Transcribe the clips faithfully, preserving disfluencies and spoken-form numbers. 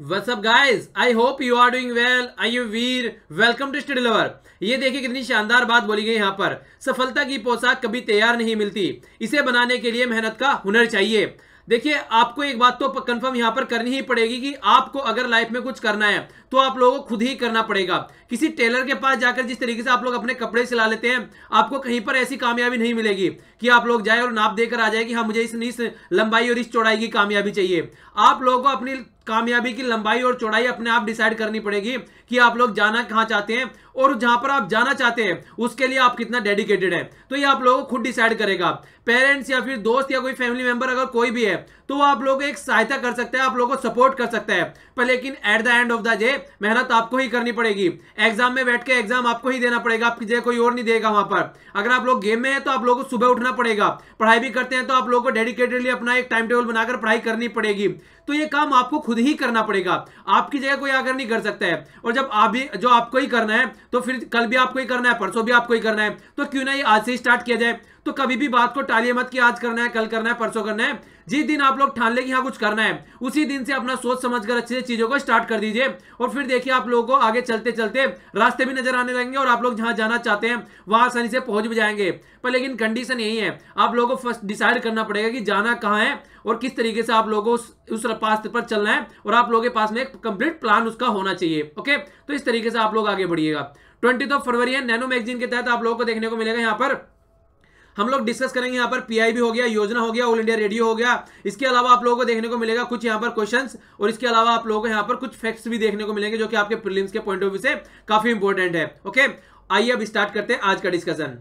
What's up guys? I hope you are doing well. I am Veer. Welcome to Study Lover. ये देखिए कितनी शानदार बात बोली गई यहाँ पर। सफलता की पोशाक कभी तैयार नहीं मिलती, इसे बनाने के लिए मेहनत का हुनर चाहिए। देखिए आपको एक बात तो कंफर्म यहाँ पर करनी ही पड़ेगी कि आपको अगर लाइफ में कुछ करना है तो आप लोगों को खुद ही करना पड़ेगा। किसी टेलर के पास जाकर जिस तरीके से आप लोग अपने कपड़े सिला लेते हैं, आपको कहीं पर ऐसी कामयाबी नहीं मिलेगी कि आप लोग जाए और नाप देकर आ जाए कि हाँ मुझे इस, इस लंबाई और इस चौड़ाई की कामयाबी चाहिए। आप लोगों को अपनी कामयाबी की लंबाई और चौड़ाई अपने आप डिसाइड करनी पड़ेगी कि आप लोग जाना कहां चाहते हैं और जहां पर आप जाना चाहते हैं उसके लिए आप कितना डेडिकेटेड है, तो ये आप लोगों को खुद डिसाइड करेगा। पेरेंट्स या फिर दोस्त या कोई फैमिली मेंबर अगर कोई भी है तो वो आप लोगों को एक सहायता कर सकता है, आप लोगों को सपोर्ट कर सकता है, पर लेकिन at the end of the day मेहनत आपको ही करनी पड़ेगी। एग्जाम में बैठ के एग्जाम आपको ही देना पड़ेगा, आपकी जगह कोई और नहीं देगा। वहां पर अगर आप लोग गेम में हैं तो आप लोगों को सुबह उठना पड़ेगा, पढ़ाई भी करते हैं तो आप लोगों को डेडिकेटेडली अपना एक टाइम टेबल बनाकर पढ़ाई करनी पड़ेगी। तो ये काम आपको खुद ही करना पड़ेगा, आपकी जगह कोई आकर नहीं कर सकता है। और जब आप भी जो आपको ही करना है तो फिर कल भी आपको ही करना है, परसों भी आपको ही करना है, तो क्यों ना ये आज से ही स्टार्ट किया जाए। तो कभी भी बात को टालिए मत कि आज करना है, कल करना है, परसों करना है। जिस दिन आप लोग ठान ले कि हाँ कुछ करना है, उसी दिन से अपना सोच समझकर अच्छे से चीजों को स्टार्ट कर दीजिए और फिर देखिए आप लोगों को आगे चलते चलते रास्ते भी नजर आने लगेंगे और आप लोग जहां जाना चाहते हैं वहां आसानी से पहुंच भी जाएंगे। पर लेकिन कंडीशन यही है, आप लोगों को फर्स्ट डिसाइड करना पड़ेगा कि जाना कहां है और किस तरीके से आप लोगों को उस, उस रास्ते पर चलना है और आप लोगों के पास में एक कंप्लीट प्लान उसका होना चाहिए। ओके, तो इस तरीके से आप लोग आगे बढ़िएगा। ट्वेंटी ऑफ फरवरी है, नैनो मैगजीन के तहत आप लोगों को देखने को मिलेगा यहाँ पर हम लोग डिस्कस करेंगे। यहाँ पर पीआईबी हो गया, योजना हो गया, ऑल इंडिया रेडियो हो गया। इसके अलावा आप लोगों को देखने को मिलेगा कुछ यहाँ पर क्वेश्चंस और इसके अलावा आप लोगों को यहाँ पर कुछ फैक्ट्स भी देखने को मिलेंगे जो कि आपके प्रीलिम्स के पॉइंट ऑफ व्यू से काफी इंपॉर्टेंट है। ओके, आइए अब स्टार्ट करते हैं आज का डिस्कशन।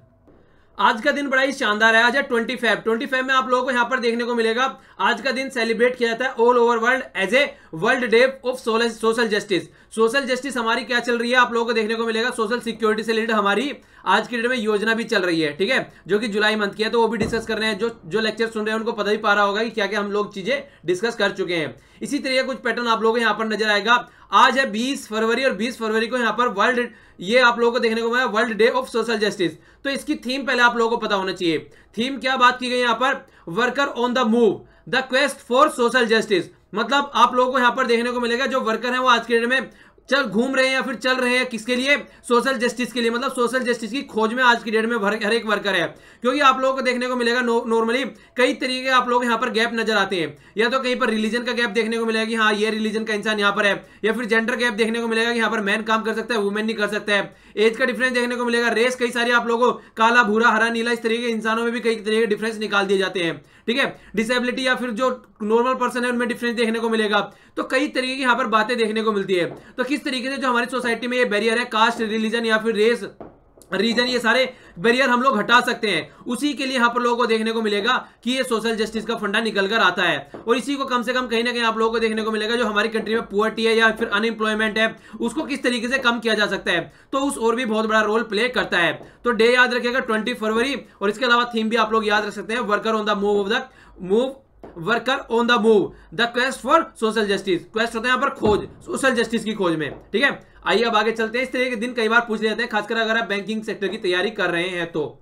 आज का दिन बड़ा ही शानदार है। आज है ट्वेंटी फेब। ट्वेंटी फेब में आप लोगों को यहाँ पर देखने को मिलेगा आज का दिन सेलिब्रेट किया जाता है all over world as a world day of social justice. Social justice हमारी क्या चल रही है आप लोगों को देखने को मिलेगा, सोशल सिक्योरिटी से रिलेटेड हमारी आज की डेट में योजना भी चल रही है, ठीक है, जो कि जुलाई मंथ की है। तो वो भी डिस्कस कर रहे हैं। जो जो लेक्चर सुन रहे हैं उनको पता ही पा रहा होगा कि क्या क्या हम लोग चीजें डिस्कस कर चुके हैं। इसी तरह कुछ पैटर्न आप लोगों को यहाँ पर नजर आएगा। आज है बीस फरवरी और बीस फरवरी को यहाँ पर वर्ल्ड ये आप लोगों को देखने को मिला world day of social justice. तो इसकी थीम पहले आप लोगों को पता होना चाहिए। थीम क्या बात की गई यहाँ पर, worker on the move, the quest for social justice. मतलब आप लोगों को यहाँ पर देखने को मिलेगा जो वर्कर है वो आज के डेट में चल घूम रहे हैं या फिर चल रहे हैं किसके लिए, सोशल जस्टिस के लिए। मतलब सोशल जस्टिस की खोज में आज की डेट में हर एक वर्कर है। क्योंकि आप लोगों को देखने को मिलेगा नॉर्मली कई तरीके के आप लोग यहाँ पर गैप नजर आते हैं। या तो कहीं पर रिलीजन का गैप देखने को मिलेगा कि हाँ ये रिलीजन का इंसान यहाँ पर है, या फिर जेंडर गैप देखने को मिलेगा कि यहाँ पर मैन काम कर सकता है, वुमेन नहीं कर सकता है। एज का डिफरेंस देखने को मिलेगा, रेस कई सारी आप लोगों को काला भूरा हरा नीला इस तरीके के इंसानों में भी कई तरीके के डिफरेंस निकाल दिए जाते हैं, ठीक है। डिसेबिलिटी या फिर जो नॉर्मल पर्सन है उनमें डिफरेंस देखने को मिलेगा। तो कई तरीके की यहाँ पर बातें देखने को मिलती है। तो किस तरीके से जो हमारी सोसाइटी में ये बैरियर है, कास्ट, रिलीजन या फिर रेस, रीजन, ये सारे बैरियर हम लोग हटा सकते हैं, उसी के लिए यहाँ पर लोगों को देखने को मिलेगा कि ये सोशल जस्टिस का फंडा निकल कर आता है। और इसी को कम से कम कहीं ना कहीं आप लोगों को देखने को मिलेगा जो हमारी कंट्री में पुअर्टी है या फिर अनएम्प्लॉयमेंट है उसको किस तरीके से कम किया जा सकता है, तो उस और भी बहुत बड़ा रोल प्ले करता है। तो डे याद रखिएगा ट्वेंटी फरवरी, और इसके अलावा थीम भी आप लोग याद रख सकते हैं, worker on the move of the move worker on the move the quest for social justice. Quest होता है यहाँ पर खोज, सोशल जस्टिस की खोज में, ठीक है। आइए अब आगे चलते हैं। इस तरह के दिन कई बार पूछ लेते हैं, खासकर अगर आप बैंकिंग सेक्टर की तैयारी कर रहे हैं तो।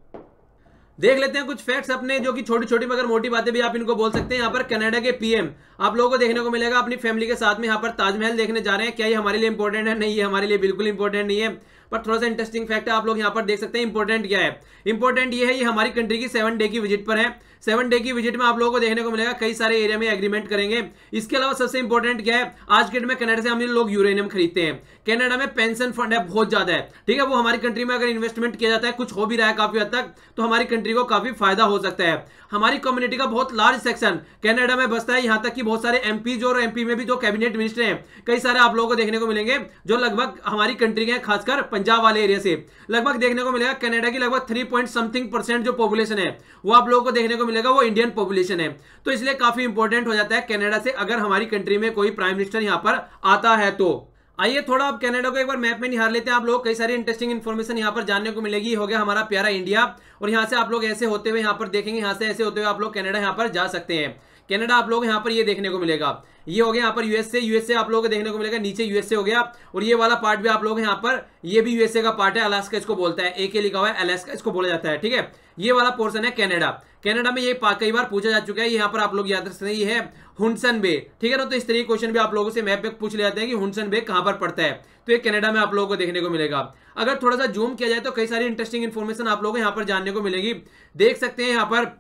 देख लेते हैं कुछ फैक्ट्स अपने, जो कि छोटी छोटी मगर मोटी बातें भी आप इनको बोल सकते हैं। यहाँ पर कनाडा के पीएम आप लोगों को देखने को मिलेगा अपनी फैमिली के साथ में यहाँ पर ताजमहल देखने जा रहे हैं। क्या ये हमारे लिए इंपॉर्टेंट है? नहीं, ये हमारे लिए बिल्कुल इंपॉर्टेंट नहीं है, पर थोड़ा सा इंटरेस्टिंग फैक्ट है, आप लोग यहाँ पर देख सकते हैं। इंपॉर्टेंट क्या है? इंपॉर्टेंट ये है, ये हमारी कंट्री की सेवन डे की विजिट पर है। सेवन डे की विजिट में आप लोगों को देखने को मिलेगा कई सारे एरिया में एग्रीमेंट करेंगे। इसके अलावा सबसे इंपॉर्टेंट क्या है, आज के डेट में कनाडा से हम लोग यूरेनियम खरीदते हैं। कनाडा में पेंशन फंड है बहुत ज्यादा है, ठीक है। वो हमारी कंट्री में अगर इन्वेस्टमेंट किया जाता है, कुछ हो भी रहा है काफी हद तक, तो हमारी कंट्री को काफी फायदा हो सकता है। हमारी कम्युनिटी का बहुत लार्ज सेक्शन कनाडा में बसता है, यहाँ तक कि बहुत सारे एमपी और एमपी में भी जो कैबिनेट मिनिस्टर हैं कई सारे आप लोगों को देखने को मिलेंगे जो लगभग हमारी कंट्री के, खासकर पंजाब वाले एरिया से लगभग देखने को मिलेगा। कनाडा की लगभग थ्री पॉइंट समथिंग परसेंट जो पॉपुलेशन है वो आप लोगों को देखने को मिलेगा वो इंडियन पॉपुलेशन है। तो इसलिए काफी इंपॉर्टेंट हो जाता है कनाडा से अगर हमारी कंट्री में कोई प्राइम मिनिस्टर यहाँ पर आता है तो। आइए थोड़ा अब कनाडा को एक बार मैप में निहार लेते हैं। आप लोग कई सारी इंटरेस्टिंग इन्फॉर्मेशन यहाँ पर जानने को मिलेगी। हो गया हमारा प्यारा इंडिया, और यहाँ से आप लोग ऐसे होते हुए यहाँ पर देखेंगे, यहाँ से ऐसे होते हुए आप लोग कनाडा यहाँ पर जा सकते हैं। कनाडा आप लोग यहाँ पर ये देखने को मिलेगा। ये हो गया यहाँ पर यूएसए, यूएसए आप लोगों को देखने को मिलेगा, नीचे यूएसए हो गया। और ये वाला पार्ट भी आप लोग यहाँ पर, ये भी यूएसए का पार्ट है, अलास्का इसको बोलता है, ए के लिखा हुआ है, अलास्का इसको बोला जाता है, ठीक है। ये वाला पोर्शन है कनाडा। कनाडा में ये कई बार पूछा जा चुका है, यहाँ पर आप लोग याद रख सकते हैं, ये है हुडसन बे, ठीक है ना। तो इस तरह के क्वेश्चन भी आप लोगों से मैप पे पूछ ले जाते हैं कि हुडसन बे कहाँ पर पड़ता है, तो ये कनाडा में आप लोगों को देखने को मिलेगा। अगर थोड़ा सा जूम किया जाए तो कई सारी इंटरेस्टिंग इन्फॉर्मेशन आप लोगों को यहाँ पर जानने को मिलेगी। देख सकते हैं यहाँ पर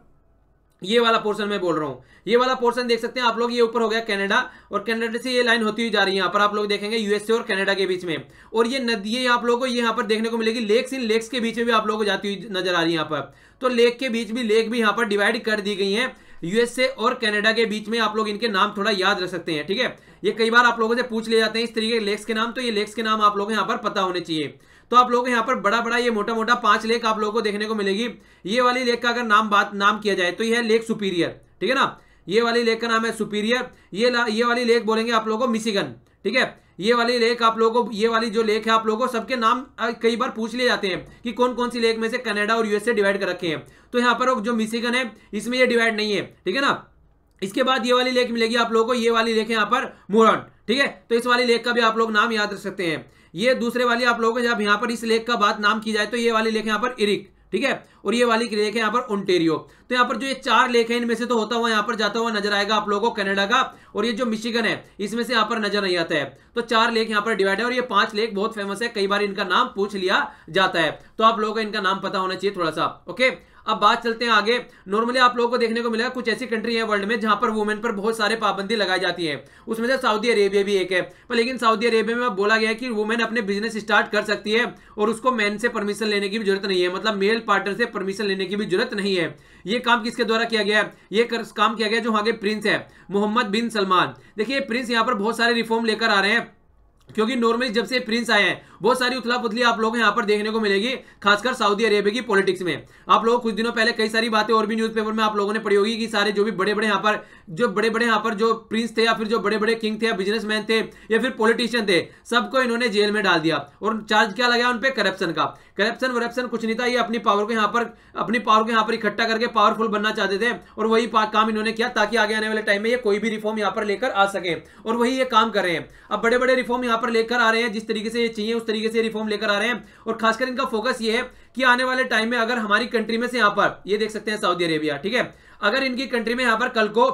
ये वाला पोर्शन मैं बोल रहा हूँ, ये वाला पोर्शन देख सकते हैं आप लोग, ये ऊपर हो गया कनाडा, और कनाडा से ये लाइन होती हुई जा रही है, यहाँ पर आप लोग देखेंगे यूएसए और कनाडा के बीच में। और ये नदी आप लोगों को ये यहाँ पर देखने को मिलेगी, लेक्स, इन लेक्स के बीच में भी आप लोगों को जाती हुई नजर आ रही है यहाँ पर। तो लेक के बीच भी, लेक भी यहाँ पर डिवाइड कर दी गई है यूएसए और कनाडा के बीच में। आप लोग इनके नाम थोड़ा याद रख सकते हैं, ठीक है। ये कई बार आप लोगों से पूछ ले जाते हैं इस तरीके के लेक्स के नाम, तो ये लेक्स के नाम आप लोगों को यहाँ पर पता होने चाहिए। तो आप लोगों को यहाँ पर बड़ा बड़ा ये मोटा मोटा पांच लेक आप लोगों को देखने को मिलेगी। ये वाली लेक का अगर नाम बात नाम किया जाए तो ये है लेक सुपीरियर, ठीक है ना। ये वाली लेक का नाम है सुपीरियर। ये ये वाली लेक बोलेंगे आप लोगों को मिशिगन, ठीक है। ये वाली लेक आप लोगों को, ये वाली जो लेक है आप लोगों को सबके नाम कई बार पूछ लिए जाते हैं कि कौन कौन सी लेक में से कनाडा और यूएसए डिवाइड कर रखे हैं। तो यहाँ पर जो मिशिगन है इसमें ये डिवाइड नहीं है, ठीक है ना। इसके बाद ये वाली लेक मिलेगी आप लोगों को, ये वाली लेक है यहाँ पर मोरन, ठीक है। तो इस वाली लेक का भी आप लोग नाम याद रख सकते हैं। ये दूसरे वाली आप लोगों को जब यहाँ पर इस लेक का बात नाम की जाए तो ये वाली लेक यहाँ पर इरिक, ठीक है। और ये वाली लेक है यहाँ पर ओंटेरियो। तो यहाँ पर जो ये चार लेक है इनमें से तो होता हुआ यहाँ पर जाता हुआ नजर आएगा आप लोगों को कनाडा का, और ये जो मिशिगन है इसमें से यहाँ पर नजर नहीं आता है। तो चार लेक यहाँ पर डिवाइड है, और ये पांच लेक बहुत फेमस है, कई बार इनका नाम पूछ लिया जाता है, तो आप लोगों को इनका नाम पता होना चाहिए थोड़ा सा, ओके। अब बात चलते हैं आगे। नॉर्मली आप लोगों को देखने को मिलेगा कुछ ऐसी कंट्री है वर्ल्ड में जहां पर वुमेन पर बहुत सारे पाबंदी लगाई जाती है, उसमें से सऊदी अरेबिया भी एक है। पर लेकिन सऊदी अरेबिया में बोला गया है कि वुमेन अपने बिजनेस स्टार्ट कर सकती है और उसको मैन से परमिशन लेने की भी जरूरत नहीं है, मतलब मेल पार्टनर से परमिशन लेने की भी जरूरत नहीं है। ये काम किसके द्वारा किया गया है? ये काम किया गया जो आगे प्रिंस है मोहम्मद बिन सलमान। देखिए प्रिंस यहाँ पर बहुत सारे रिफॉर्म लेकर आ रहे हैं, क्योंकि नॉर्मली जब से प्रिंस आए हैं बहुत सारी उथला पुथली आप लोगों को यहाँ पर देखने को मिलेगी, खासकर सऊदी अरेबिया की पॉलिटिक्स में। आप लोग कुछ दिनों पहले कई सारी बातें और भी न्यूज़पेपर में आप लोगों ने पढ़ी होगी कि सारे जो भी बड़े बड़े यहाँ पर जो बड़े बड़े यहाँ पर जो प्रिंस थे या फिर जो बड़े बड़े किंग थे या बिजनेसमैन थे या फिर पॉलिटिशियन थे, सबको इन्होंने जेल में डाल दिया और चार्ज क्या लगाया उन पर? करप्शन का। करप्शन वरप्शन कुछ नहीं था, ये अपनी पावर को यहाँ पर अपनी पावर को यहाँ पर इकट्ठा करके पावरफुल बनना चाहते थे, और वही काम इन्होंने किया ताकि आगे आने वाले टाइम में ये कोई भी रिफॉर्म यहाँ पर लेकर आ सके, और वही ये काम कर रहे हैं। अब बड़े बड़े रिफॉर्म यहाँ पर लेकर आ रहे हैं, जिस तरीके से ये चाहिए उस तरीके से रिफॉर्म लेकर आ रहे हैं, और खासकर इनका फोकस ये है कि आने वाले टाइम में अगर हमारी कंट्री में से यहाँ पर ये देख सकते हैं सऊदी अरेबिया, ठीक है, अगर इनकी कंट्री में यहाँ पर कल को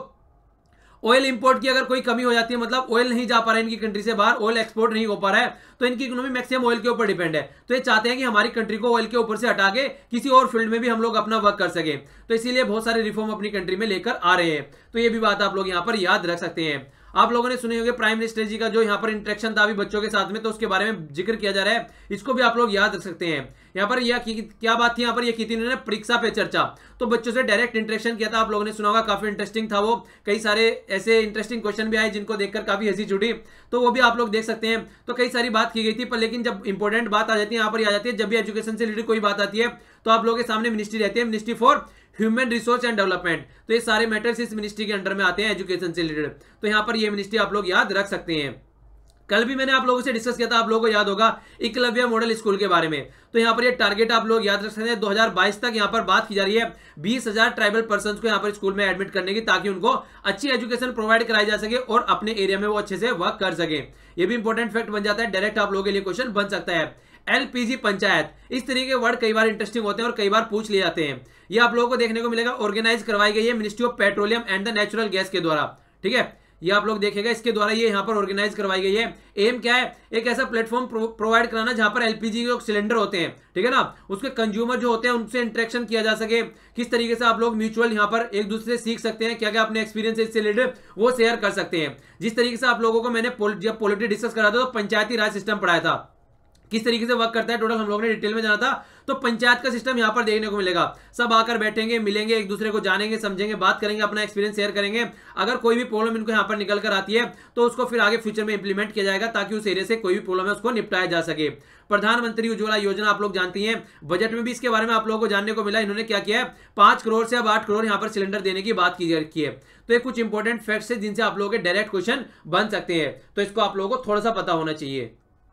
ऑयल इंपोर्ट की अगर कोई कमी हो जाती है, मतलब ऑयल नहीं जा पा रहा है इनकी कंट्री से बाहर, ऑयल एक्सपोर्ट नहीं हो पा रहा है, तो इनकी इकोनॉमी मैक्सिमम ऑयल के ऊपर डिपेंड है। तो ये चाहते हैं कि हमारी कंट्री को ऑयल के ऊपर से हटा के किसी और फील्ड में भी हम लोग अपना वर्क कर सके, तो इसीलिए बहुत सारे रिफॉर्म अपनी कंट्री में लेकर आ रहे हैं। तो ये भी बात आप लोग यहाँ पर याद रख सकते हैं। आप लोगों ने सुने होंगे प्राइम मिनिस्टर जी का जो यहाँ पर इंटरेक्शन था अभी बच्चों के साथ में, तो उसके बारे में जिक्र किया जा रहा है, इसको भी आप लोग याद रख सकते हैं। यहाँ पर यह क्या बात थी, यहाँ पर यह की थी इन्होंने परीक्षा पे चर्चा, तो बच्चों से डायरेक्ट इंटरेक्शन किया था, आप लोगों ने सुना होगा, काफी इंटरेस्टिंग था वो। कई सारे ऐसे इंटरेस्टिंग क्वेश्चन भी आए जिनको देखकर काफी हंसी छूटी, तो वो भी आप लोग देख सकते हैं। तो कई सारी बात की गई थी, पर लेकिन जब इंपॉर्टेंट बात आ जाती है यहाँ पर आ जाती है, जब भी एजुकेशन से रिलेटेड कोई बात आती है तो आप लोगों के सामने मिनिस्ट्री रहती है, ministry for human resource and development. तो ये सारे मैटर्स इस मिनिस्ट्री के अंडर में आते हैं एजुकेशन से रिलेटेड, तो यहाँ पर ये मिनिस्ट्री आप लोग याद रख सकते हैं। कल भी मैंने आप लोगों से डिस्कस किया था, आप लोगों को याद होगा, एकलव्य मॉडल स्कूल के बारे में। तो यहाँ पर ये टारगेट आप लोग याद रख सकते हैं, दो हज़ार बाईस तक यहाँ पर बात की जा रही है बीस हजार ट्राइबल पर्संस को यहाँ पर स्कूल में एडमिट करने की, ताकि उनको अच्छी एजुकेशन प्रोवाइड कराई जा सके और अपने एरिया में वो अच्छे से वर्क कर सके। ये भी इंपॉर्टेंट फैक्ट बन जाता है, डायरेक्ट आप लोगों के लिए क्वेश्चन बन सकता है। एलपीजी पंचायत, इस तरीके के वर्ड कई बार इंटरेस्टिंग होते हैं और कई बार पूछ लिए जाते हैं। ये आप लोगों को देखने को मिलेगा, ऑर्गेनाइज करवाई गई है ministry of petroleum and the natural gas के द्वारा, ठीक है, ये आप लोग देखेगा इसके द्वारा ये यहाँ पर ऑर्गेनाइज करवाई गई है। एम क्या है? एक ऐसा प्लेटफॉर्म प्रोवाइड कराना जहां पर एलपीजी के सिलेंडर होते हैं, ठीक है ना, उसके कंज्यूमर जो होते हैं उनसे इंटरेक्शन किया जा सके, किस तरीके से आप लोग म्यूचुअल यहाँ पर एक दूसरे से सीख सकते हैं, क्या क्या अपने एक्सपीरियंस इससे रिलेटेड वो शेयर कर सकते हैं। जिस तरीके से आप लोगों को मैंने जब पॉलिटी डिस्कस करा था तो पंचायती राज सिस्टम पढ़ाया था, किस तरीके से वर्क करता है, टोटल हम लोगों ने डिटेल में जाना था। तो पंचायत का सिस्टम यहाँ पर देखने को मिलेगा, सब आकर बैठेंगे, मिलेंगे, एक दूसरे को जानेंगे, समझेंगे, बात करेंगे, अपना एक्सपीरियंस शेयर करेंगे। अगर कोई भी प्रॉब्लम इनको यहाँ पर निकल कर आती है तो उसको फिर आगे फ्यूचर में इंप्लीमेंट किया जाएगा, ताकि उस एरिया से कोई भी प्रॉब्लम है उसको निपटाया जा सके। प्रधानमंत्री उज्ज्वला योजना आप लोग जानती हैं, बजट में भी इसके बारे में आप लोगों को जानने को मिला। इन्होंने क्या किया है, पांच करोड़ से अब आठ करोड़ यहाँ पर सिलेंडर देने की बात की है। तो ये कुछ इंपॉर्टेंट फैक्ट्स है जिनसे आप लोगों के डायरेक्ट क्वेश्चन बन सकते हैं, तो इसको आप लोगों को थोड़ा सा पता होना चाहिए।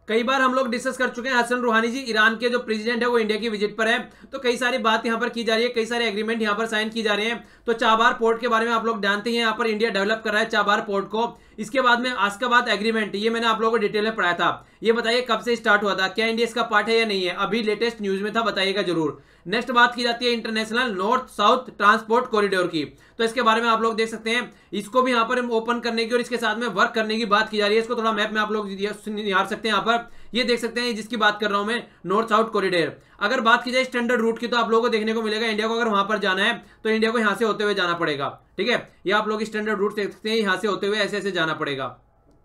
कई बार हम लोग डिस्कस कर चुके हैं, हसन रूहानी जी ईरान के जो प्रेसिडेंट है वो इंडिया की विजिट पर है, तो कई सारी बात यहां पर की जा रही है, कई सारे एग्रीमेंट यहां पर साइन की जा रहे हैं। तो चाबार पोर्ट के बारे में आप लोग जानते हैं, यहां पर इंडिया डेवलप कर रहा है चाबार पोर्ट को। इसके बाद में आस्काबाद एग्रीमेंट, ये मैंने आप लोगों को डिटेल में पढ़ाया था। ये बताइए कब से स्टार्ट हुआ था, क्या इंडिया इसका पार्ट है या नहीं है, अभी लेटेस्ट न्यूज में था, बताइएगा जरूर। नेक्स्ट बात की जाती है international north south transport corridor की, तो इसके बारे में आप लोग देख सकते हैं, इसको भी यहां पर ओपन करने की और इसके साथ में वर्क करने की बात की जा रही है। इसको थोड़ा मैप में आप लोग निहार सकते हैं, यहां पर ये देख सकते हैं जिसकी बात कर रहा हूं मैं, नॉर्थ साउथ कॉरिडोर। अगर बात की जाए स्टैंडर्ड रूट की तो आप लोगों को देखने को मिलेगा, इंडिया को अगर वहां पर जाना है तो इंडिया को यहां से होते हुए जाना पड़ेगा, ठीक है। ये आप लोग स्टैंडर्ड रूट देख सकते हैं, यहां से होते हुए ऐसे ऐसे जाना पड़ेगा।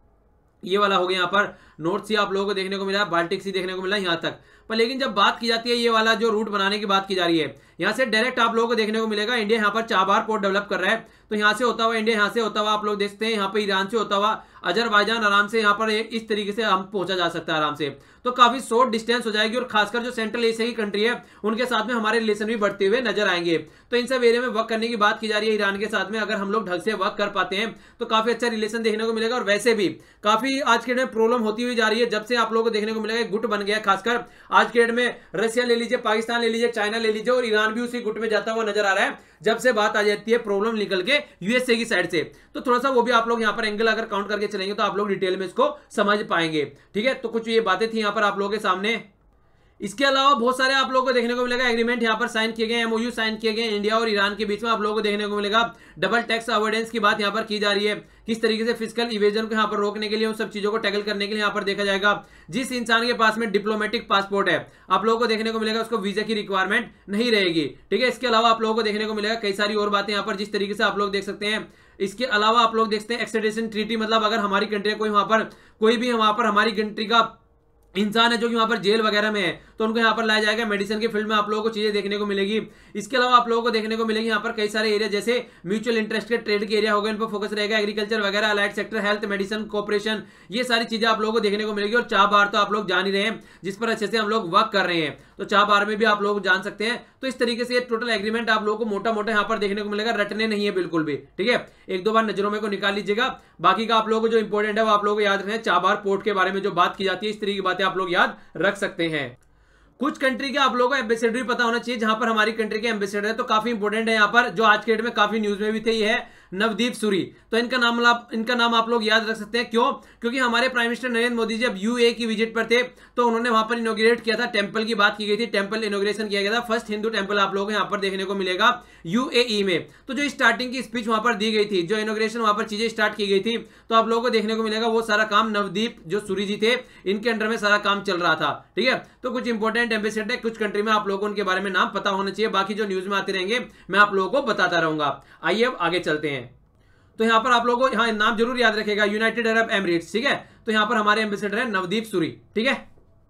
ये वाला हो गया यहाँ पर नॉर्थ सी आप लोगों को देखने को मिला, बाल्टिक सी देखने को मिला यहाँ तक। पर लेकिन जब बात की जाती है ये वाला जो रूट बनाने की बात की जा रही है, यहाँ से डायरेक्ट आप लोगों को देखने को मिलेगा, इंडिया यहाँ पर चाबार पोर्ट डेवलप कर रहा है, तो यहाँ से होता हुआ इंडिया, यहाँ से होता हुआ आप लोग देखते हैं, यहाँ पर ईरान से होता हुआ अजरबैजान, आराम से यहाँ पर इस तरीके से हम पहुंचा जा सकता है आराम से। तो काफी शॉर्ट डिस्टेंस हो जाएगी और खासकर जो सेंट्रल एशिया की कंट्री है उनके साथ में हमारे रिलेशन भी बढ़ते हुए नजर आएंगे। तो इन सब एरिया में वर्क करने की बात की जा रही है ईरान के साथ में, अगर हम लोग ढंग से वर्क कर पाते हैं तो काफी अच्छा रिलेशन देखने को मिलेगा। और वैसे भी काफी आज के डेट में प्रॉब्लम होती हुई जा रही है, जब से आप लोगों को देखने को मिलेगा गुट बन गया, खासकर आज के डेट में रशिया ले लीजिए, पाकिस्तान ले लीजिए, चाइना ले लीजिए, और ईरान भी उसी गुट में जाता हुआ नजर आ रहा है जब से बात आ जाती है प्रॉब्लम निकल के यूएसए की साइड से। तो थोड़ा सा वो भी आप लोग यहाँ पर एंगल अगर काउंट करके चलेंगे तो आप लोग डिटेल में इसको समझ पाएंगे, ठीक है। तो कुछ ये बातें थी यहाँ पर आप लोगों के सामने। इसके अलावा बहुत सारे आप लोगों को देखने को मिलेगा एग्रीमेंट यहाँ पर साइन किए गए, एमओयू साइन किए गए इंडिया और ईरान के बीच में, आप लोगों को देखने को मिलेगा डबल टैक्स अवॉइडेंस की बात यहाँ पर की जा रही है, किस तरीके से फिस्कल इवेजन को यहाँ पर रोकने के लिए, उन सब चीजों को टैकल करने के लिए यहाँ पर देखा जाएगा। जिस इंसान के पास में डिप्लोमेटिक पासपोर्ट है आप लोगों को देखने को मिलेगा उसको वीजा की रिक्वायरमेंट नहीं रहेगी, ठीक है। इसके अलावा आप लोगों को देखने को मिलेगा कई सारी और बातें यहाँ पर, जिस तरीके से आप लोग देख सकते हैं। इसके अलावा आप लोग देखते हैं एक्सट्रेडिशन ट्रीटी, मतलब अगर हमारी कंट्री कोई वहां पर कोई भी वहां पर हमारी कंट्री का इंसान है जो कि वहां पर जेल वगैरह में है तो उनको यहाँ पर लाया जाएगा, मेडिसिन के फील्ड में आप लोगों को चीजें देखने को मिलेगी। इसके अलावा आप लोगों को देखने को मिलेगी यहाँ पर कई सारे एरिया, जैसे म्यूचुअल इंटरेस्ट के ट्रेड के एरिया हो गए, इन पर फोकस रहेगा, एग्रीकल्चर वगैरह, allied sector, health, medicine, cooperation, ये सारी चीजें आप लोगों को देखने को मिलेगी। और चाबार तो आप लोग जान ही रहे हैं जिस पर अच्छे से हम लोग वर्क कर रहे हैं, तो चाबार में भी आप लोग जान सकते हैं। तो इस तरीके से टोटल एग्रीमेंट आप लोगों को मोटा मोटा यहाँ पर देखने को मिलेगा, रटने नहीं है बिल्कुल भी, ठीक है। एक दो बार नजरों में को निकाल लीजिएगा, बाकी का आप लोगों को जो इंपॉर्टेंट है वो आप लोगों को याद रखना है। चाबार पोर्ट के बारे में जो बात की जाती है इस तरीके की बातें आप लोग याद रख सकते हैं। कुछ कंट्री के आप लोगों को एम्बेसडर पता होना चाहिए जहां पर हमारी कंट्री के एम्बेसडर है, तो काफी इंपॉर्टेंट है यहाँ पर, जो आज के डेट में काफी न्यूज में भी थे, ये है नवदीप सूरी। तो इनका नाम आप इनका नाम आप लोग याद रख सकते हैं, क्यों? क्योंकि हमारे प्राइम मिनिस्टर नरेंद्र मोदी जब यूए की विजिट पर थे तो उन्होंने वहां पर इनोग्रेट किया था, टेंपल की बात की गई थी, टेंपल इनोग्रेशन किया गया था, फर्स्ट हिंदू टेंपल आप लोगों को यहाँ पर देखने को मिलेगा यूएई में। तो जो स्टार्टिंग की स्पीच वहां पर दी गई थी, जो इनोग्रेशन वहां पर चीजें स्टार्ट की गई थी, तो आप लोगों को देखने को मिलेगा वो सारा काम नवदीप जो सूरी जी थे इनके अंडर में सारा काम चल रहा था, ठीक है। तो कुछ इंपॉर्टेंट एम्बेसडर है कुछ कंट्री में, आप लोगों को उनके बारे में नाम पता होना चाहिए, बाकी जो न्यूज में आते रहेंगे मैं आप लोगों को बताता रहूंगा। आइए अब आगे चलते हैं। तो यहां पर आप लोगों को यहाँ नाम जरूर याद रखेगा, यूनाइटेड अरब एमिरेट्स, ठीक है। तो यहां पर हमारे एम्बेसडर है नवदीप सूरी, ठीक है।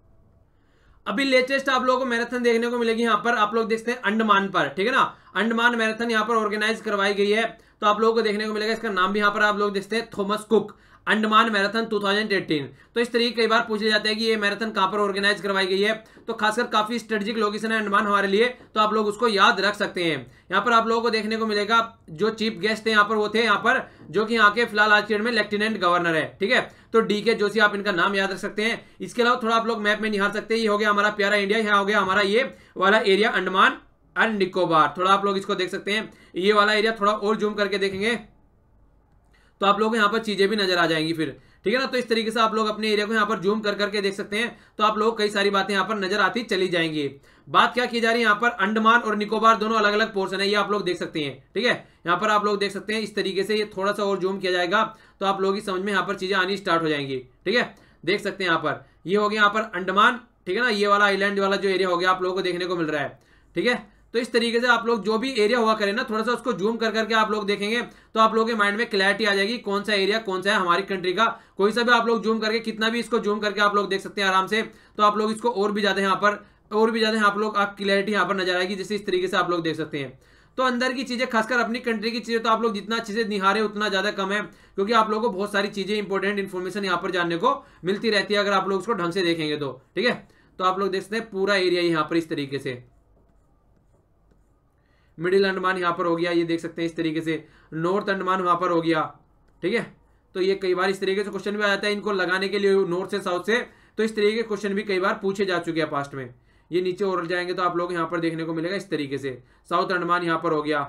अभी लेटेस्ट आप लोगों को मैराथन देखने को मिलेगी यहाँ पर, आप लोग देखते हैं अंडमान पर, ठीक है ना। अंडमान मैराथन यहाँ पर ऑर्गेनाइज करवाई गई है, तो आप लोगों को देखने को मिलेगा, इसका नाम भी यहाँ पर आप लोग देखते हैं थॉमस कुक अंडमान मैराथन दो हज़ार अठारह। तो इस तरीके कई बार पूछ जाता है कि ये मैराथन कहां पर ऑर्गेनाइज करवाई गई है, तो खासकर काफी स्ट्रेटेजिक लोकेशन है अंडमान हमारे लिए, तो आप लोग उसको याद रख सकते हैं। यहाँ पर आप लोगों को देखने को मिलेगा जो चीफ गेस्ट थे यहाँ पर वो थे यहाँ पर जो कि यहाँ के फिलहाल आज के डेट में लेफ्टिनेंट गवर्नर है, ठीक है। तो डी के जोशी आप इनका नाम याद रख सकते हैं। इसके अलावा थोड़ा आप लोग मैप में निहार सकते हैं, ये हो गया हमारा प्यारा इंडिया, यहाँ हो गया हमारा ये वाला एरिया अंडमान एंड निकोबार, थोड़ा आप लोग इसको देख सकते हैं, ये वाला एरिया थोड़ा और जूम करके देखेंगे तो आप लोगों को यहाँ पर चीजें भी नजर आ जाएंगी फिर, ठीक है ना। तो इस तरीके से आप लोग अपने एरिया को यहाँ पर जूम कर करके देख सकते हैं, तो आप लोग कई सारी बातें यहाँ पर नजर आती चली जाएंगी। बात क्या की जा रही है यहाँ पर, अंडमान और निकोबार दोनों अलग अलग पोर्शन है, ये आप लोग देख सकते हैं, ठीक है। यहाँ पर आप लोग देख सकते हैं इस तरीके से, ये थोड़ा सा और जूम किया जाएगा तो आप लोगों की समझ में यहाँ पर चीजें आनी स्टार्ट हो जाएंगी, ठीक है। देख सकते हैं यहाँ पर ये हो गया यहाँ पर अंडमान, ठीक है ना, ये वाला आइलैंड वाला जो एरिया हो गया आप लोगों को देखने को मिल रहा है, ठीक है। तो इस तरीके से आप लोग जो भी एरिया हुआ करें ना, थोड़ा सा उसको जूम कर करके आप लोग देखेंगे तो आप लोगों के माइंड में क्लैरिटी आ जाएगी कौन सा एरिया कौन सा है हमारी कंट्री का। कोई सा भी आप लोग जूम करके कितना भी इसको जूम करके आप लोग देख सकते हैं आराम से, तो आप लोग इसको और भी ज्यादा यहाँ पर और भी ज्यादा आप लोग आप क्लैरिटी यहाँ पर नजर आएगी, जैसे इस तरीके से आप लोग देख सकते हैं। तो अंदर की चीजें खासकर अपनी कंट्री की चीजें तो आप लोग जितना अच्छे से निहारे उतना ज्यादा कम है, क्योंकि आप लोगों को बहुत सारी चीजें इंपॉर्टेंट इन्फॉर्मेशन यहाँ पर जानने को मिलती रहती है अगर आप लोग उसको ढंग से देखेंगे तो, ठीक है। तो आप लोग देख सकते हैं पूरा एरिया यहाँ पर इस तरीके से, मिडिल अंडमान यहाँ पर हो गया, ये देख सकते हैं इस तरीके से, नॉर्थ अंडमान वहां पर हो गया, ठीक है। तो ये कई बार इस तरीके से क्वेश्चन भी आ जाता है, इनको लगाने के लिए नॉर्थ से साउथ से तो इस तरीके के क्वेश्चन भी कई बार पूछे जा चुके हैं पास्ट में। ये नीचे और जाएंगे तो आप लोग यहाँ पर देखने को मिलेगा इस तरीके से, साउथ अंडमान यहाँ पर हो गया,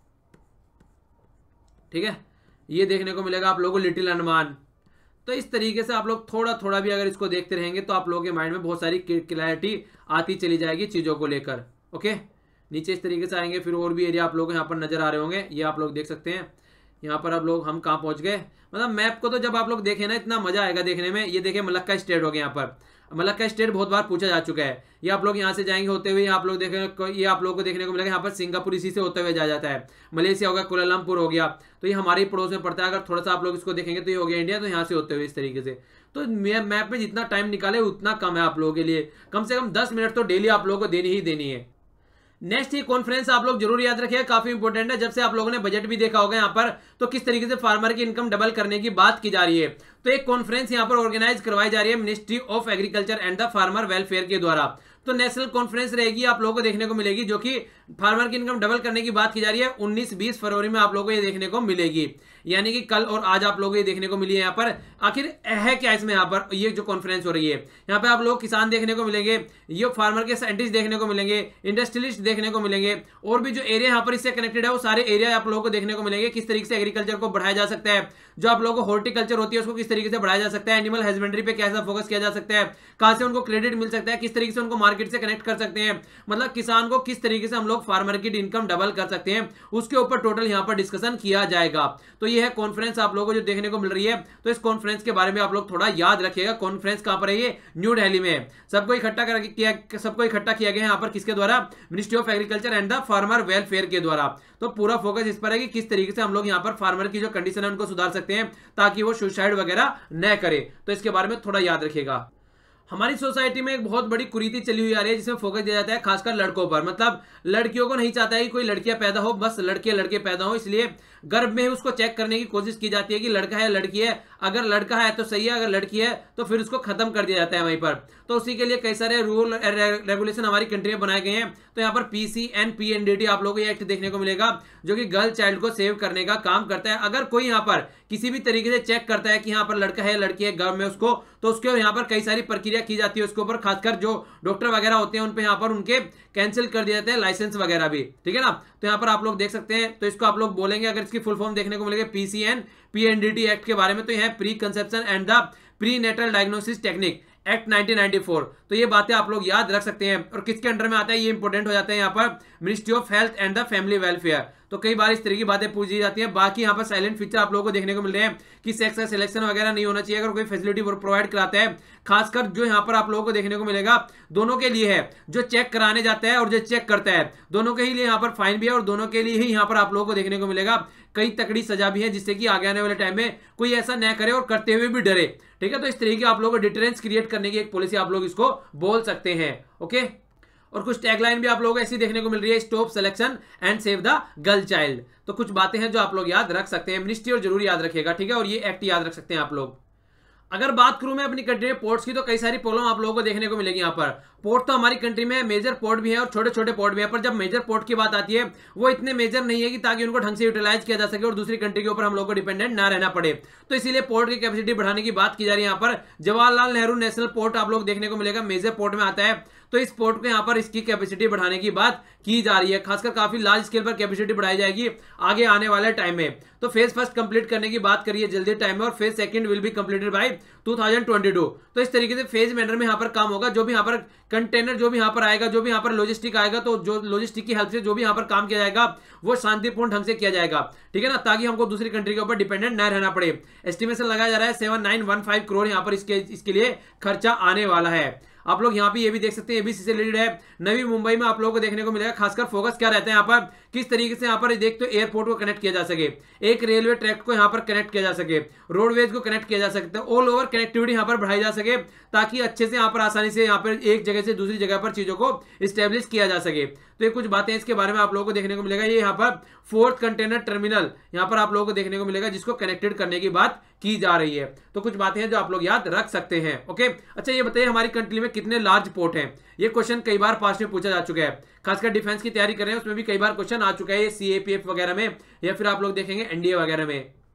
ठीक है। ये देखने को मिलेगा आप लोगों को लिटिल अंडमान। तो इस तरीके से आप लोग थोड़ा थोड़ा भी अगर इसको देखते रहेंगे तो आप लोगों के माइंड में बहुत सारी क्लैरिटी आती चली जाएगी चीज़ों को लेकर। ओके, नीचे इस तरीके से आएंगे, फिर और भी एरिया आप लोग यहाँ पर नजर आ रहे होंगे, ये आप लोग देख सकते हैं। यहाँ पर आप लोग हम कहाँ पहुँच गए, मतलब मैप को तो जब आप लोग देखें ना इतना मजा आएगा देखने में। ये देखें मलक्का स्टेट हो गया, यहाँ पर मलक्का स्टेट बहुत बार पूछा जा चुका है। ये आप लोग यहाँ से जाएंगे होते हुए, आप लोग देखें, ये आप लोगों को देखने को मिलेगा यहाँ पर सिंगापुर इसी से होते हुए जा जाता है। मलेशिया हो गया, कुआलालंपुर हो गया, तो ये हमारे पड़ोस में पड़ता है। अगर थोड़ा सा आप लोग इसको देखेंगे तो ये हो गया इंडिया, तो यहाँ से होते हुए इस तरीके से। तो मैप में जितना टाइम निकाले उतना कम है आप लोगों के लिए, कम से कम दस मिनट तो डेली आप लोगों को देनी ही देनी है। नेक्स्ट ये कॉन्फ्रेंस आप लोग जरूर याद रखिएगा, काफी इंपॉर्टेंट है। जब से आप लोगों ने बजट भी देखा होगा यहाँ पर, तो किस तरीके से फार्मर की इनकम डबल करने की बात की जा रही है। तो एक कॉन्फ्रेंस यहाँ पर ऑर्गेनाइज करवाई जा रही है ministry of agriculture and the farmer welfare के द्वारा। तो नेशनल कॉन्फ्रेंस रहेगी, आप लोगों को देखने को मिलेगी, जो कि फार्मर की इनकम डबल करने की बात की जा रही है। उन्नीस बीस फरवरी में आप लोगों को ये देखने को मिलेगी, यानी कि कल और आज आप लोगों को ये देखने को मिली है। यहाँ पर आखिर है क्या इसमें, यहाँ पर ये जो कॉन्फ्रेंस हो रही है, यहाँ पे आप लोग किसान देखने को मिलेंगे, ये फार्मर के साइंटिस्ट देखने को मिलेंगे, इंडस्ट्रियलिस्ट देखने को मिलेंगे, और भी जो एरिया यहाँ पर इससे कनेक्टेड है वो सारे एरिया आप लोगों को देखने को मिलेंगे। किस तरीके से एग्रीकल्चर को बढ़ाया जा सकता है, जो आप लोगों को हॉर्टिकल्चर होती है उसको किस तरीके से बढ़ाया जा सकता है, एनिमल हस्बेंड्री पे कैसा फोकस किया जा सकता है, कहां से उनको क्रेडिट मिल सकता है, किस तरीके से उनको मार्केट से कनेक्ट कर सकते हैं, मतलब किसान को किस तरीके से हम लोग फार्मर की इनकम डबल कर सकते हैं, उसके ऊपर टोटल यहाँ पर डिस्कशन किया जाएगा। तो ये है कॉन्फ्रेंस आप लोगों को जो देखने को मिल रही है। तो इस कॉन्फ्रेंस के बारे में आप लोग थोड़ा याद रखिएगा। कॉन्फ्रेंस कहां पर है, ये न्यू दिल्ली में है। सबको इकट्ठा कर किया सबको इकट्ठा किया गया है यहाँ पर, किसके द्वारा, ministry of agriculture and the farmer welfare के द्वारा। तो पूरा फोकस इस पर है कि किस तरीके से हम लोग यहाँ पर फार्मर की जो कंडीशन है उनको सुधार सकते हैं, ताकि वो सुसाइड वगैरह न करे। तो इसके बारे में थोड़ा याद रखिएगा। हमारी सोसाइटी में एक बहुत बड़ी कुरीति चली हुई आ रही है, जिसमें फोकस दिया जाता है खासकर लड़कों पर। मतलब लड़कियों को नहीं चाहता है कि कोई लड़कियां पैदा हो, बस लड़के लड़के पैदा हो, इसलिए गर्भ में उसको चेक करने की कोशिश की जाती है कि लड़का है लड़की है। अगर लड़का है तो सही है, अगर लड़की है तो फिर उसको खत्म कर दिया जाता है वहीं पर। तो उसी के लिए कई सारे रूल रेगुलेशन हमारी कंट्री में बनाए गए हैं। तो यहाँ पर पीसी एंड पीएनडीटी आप लोगों को ये एक्ट देखने को मिलेगा, जो कि गर्ल चाइल्ड को सेव करने का काम करता है। अगर कोई यहाँ पर किसी भी तरीके से चेक करता है कि यहाँ पर लड़का है लड़की है गर्भ में उसको, तो उसके यहाँ पर कई सारी प्रक्रिया की जाती है उसके ऊपर, खासकर जो डॉक्टर वगैरह होते हैं उन पे यहाँ पर उनके कैंसिल कर दिए जाते हैं लाइसेंस वगैरह भी, ठीक है ना। तो यहाँ पर आप लोग देख सकते हैं, तो इसको आप लोग बोलेंगे, अगर इसकी फुल फॉर्म देखने को मिलेगा पीसीएन पीएनडीटी एक्ट के बारे में, तो यह pre conception and the pre natal diagnosis technique act nineteen ninety four. तो ये बातें आप लोग याद रख सकते हैं। और किसके अंडर में आता है, ये इंपॉर्टेंट हो जाता है यहाँ पर, ministry of health and the family welfare. तो कई बार इस तरह की बातें पूछी जाती हैं। बाकी यहाँ पर साइलेंट फीचर आप लोगों को देखने को मिल रहे हैं कि सेक्स का सिलेक्शन वगैरह नहीं होना चाहिए अगर कोई फैसिलिटी प्रोवाइड कराता है। खासकर जो यहाँ पर आप लोगों को देखने को मिलेगा दोनों के लिए है, जो चेक कराने जाता है और जो चेक करता है, दोनों के ही लिए यहाँ पर फाइन भी है, और दोनों के लिए ही यहाँ पर आप लोगों को देखने को मिलेगा कई तकड़ी सजा भी है, जिससे कि आगे आने वाले टाइम में कोई ऐसा न करे और करते हुए भी डरे, ठीक है। तो इस तरीके आप लोगों को डिटरेंस क्रिएट करने की एक पॉलिसी आप लोग इसको बोल सकते हैं, ओके। और कुछ टैगलाइन भी आप लोगों को ऐसी देखने को मिल रही है, stop selection and save the girl child. तो कुछ बातें हैं जो आप लोग याद रख सकते हैं, मिनिस्ट्री और जरूर याद रखिएगा, ठीक है। और ये एक्ट याद रख सकते हैं आप लोग। अगर बात करूं मैं अपनी कंट्री में पोर्ट्स की, तो कई सारी प्रॉब्लम आप लोगों को देखने को मिलेगी यहाँ पर। पोर्ट तो हमारी कंट्री में मेजर पोर्ट भी है और छोटे छोटे पोर्ट भी है, पर जब मेजर पोर्ट की बात आती है वो इतने मेजर नहीं है कि ताकि उनको ढंग से यूटिलाइज किया जा सके और दूसरी कंट्री के ऊपर हम लोग को डिपेंडेंट ना रहना पड़े। तो इसीलिए पोर्ट की कैपेसिटी बढ़ाने की बात की जा रही है। यहाँ पर जवाहरलाल नेहरू नेशनल पोर्ट आप लोग देखने को मिलेगा, मेजर पोर्ट में आता है। तो इस पोर्ट को यहाँ पर इसकी कैपेसिटी बढ़ाने की बात की जा रही है, खासकर काफी लार्ज स्केल पर कैपेसिटी बढ़ाई जाएगी आगे आने वाले टाइम में। तो फेज फर्स्ट कंप्लीट करने की बात करिए जल्दी टाइम में, और phase second will be completed by two thousand twenty two. तो इस तरीके से फेज मैनर में यहाँ पर काम होगा। जो भी यहाँ पर कंटेनर जो भी यहाँ पर आएगा, जो भी यहाँ पर लॉजिस्टिक आएगा, तो जो लॉजिस्टिक की हेल्प से जो भी यहाँ पर काम किया जाएगा वो शांतिपूर्ण ढंग से किया जाएगा, ठीक है ना, ताकि हमको दूसरी कंट्री के ऊपर डिपेंडेंट न रहना पड़े। एस्टिमेशन लगाया जा रहा है seven nine one five crore यहाँ पर इसके इसके लिए खर्चा आने वाला है। आप लोग यहाँ पे ये भी देख सकते हैं, एबीसी से रिलेटेड है। नवी मुंबई में आप लोगों को देखने को मिलेगा, खासकर फोकस क्या रहता है यहाँ पर, किस तरीके से यहाँ पर देख तो एयरपोर्ट को कनेक्ट किया जा सके, एक रेलवे ट्रैक को यहाँ पर कनेक्ट किया जा सके, रोडवेज को कनेक्ट किया जा सकता है, ऑल ओवर कनेक्टिविटी यहाँ पर बढ़ाई जा सके, ताकि अच्छे से यहाँ पर आसानी से यहाँ पर एक जगह से दूसरी जगह पर चीजों को स्टेब्लिश किया जा सके। तो ये कुछ बातें इसके बारे में आप लोगों को देखने को मिलेगा। ये यहाँ पर फोर्थ कंटेनर टर्मिनल यहाँ पर आप लोगों को देखने को मिलेगा, जिसको कनेक्टेड करने की बात की जा रही है। तो कुछ बातें हैं जो आप लोग याद रख सकते हैं, ओके। अच्छा ये बताइए हमारी कंट्री में कितने लार्ज पोर्ट हैं? ये क्वेश्चन कई बार पास्ट में पूछा जा चुका है, खासकर डिफेंस की तैयारी कर रहे हैं उसमें भी कई बार क्वेश्चन आ चुका है, सीएपीएफ वगैरह में, या फिर आप लोग देखेंगे एनडीए वगैरह में।